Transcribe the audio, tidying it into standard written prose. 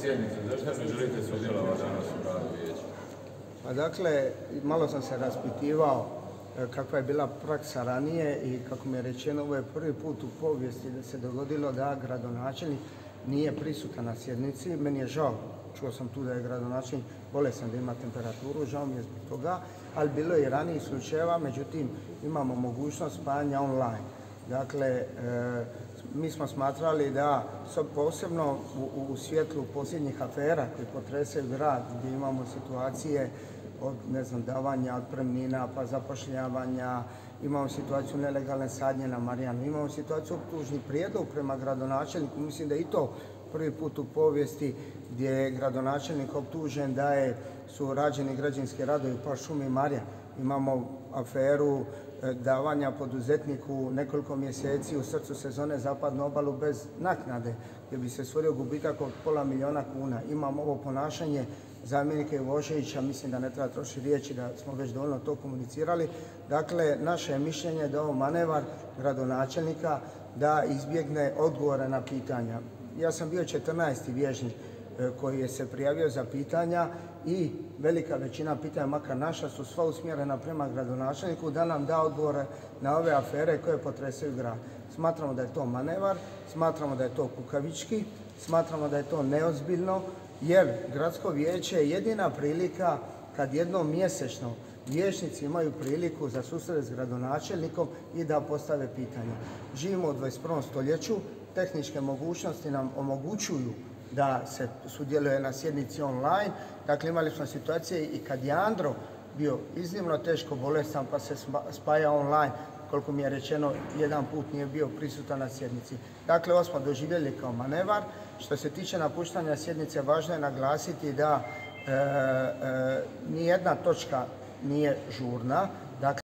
sjednice, zašto ne želite sudjelovati danas u radu vijeća? Pa dakle, malo sam se raspitivao kakva je bila praksa ranije i kako mi je rečeno, ovo je prvi put u povijesti da se dogodilo da gradonačelnik nije prisutan na sjednici. Meni je žao, čuo sam tu da je gradonačelnik bolestan, da ima temperaturu, žao mi je zbog toga, ali bilo je i ranijih slučajeva, međutim imamo mogućnost spajanja online. Dakle, mi smo smatrali da posebno u svjetlu posljednjih afera koji potresaju grad, gdje imamo situacije od davanja otpremnina pa zapošljavanja, imamo situaciju nelegalne sadnje na Marijanu, imamo situaciju optužni prijedlog prema gradonačelniku, mislim da je i to prvi put u povijesti gdje je gradonačelnik optužen da su rađeni građevinski radovi po šumi Marjan. Imamo aferu davanja poduzetniku nekoliko mjeseci u srcu sezone zapadnu obalu bez naknade, gdje bi se stvorio gubitak od $500.000 kuna. Imamo ovo ponašanje zamjenika Ivoševića, mislim da ne treba trošiti riječi, da smo već dovoljno to komunicirali. Dakle, naše je mišljenje da je ovo manevar gradonačelnika da izbjegne odgovore na pitanja. Ja sam bio 14. vijećnik koji je se prijavio za pitanja i velika većina pitanja, makar naša, su sva usmjerena prema gradonačelniku da nam da odgovore na ove afere koje potresaju grad. Smatramo da je to manevar, smatramo da je to kukavički, smatramo da je to neozbiljno, jer gradsko vijeće je jedina prilika kad jednom mjesečno vijećnici imaju priliku za susret s gradonačelnikom i da postave pitanje. Živimo u 21. stoljeću, tehničke mogućnosti nam omogućuju da se sudjeluje na sjednici online. Dakle, imali smo situacije i kad je Andro bio iznimno teško bolestan pa se spaja online, koliko mi je rečeno, jedan put nije bio prisutan na sjednici. Dakle, ovo smo doživjeli kao manevar. Što se tiče napuštanja sjednice, važno je naglasiti da nijedna točka nije žurna. Dakle,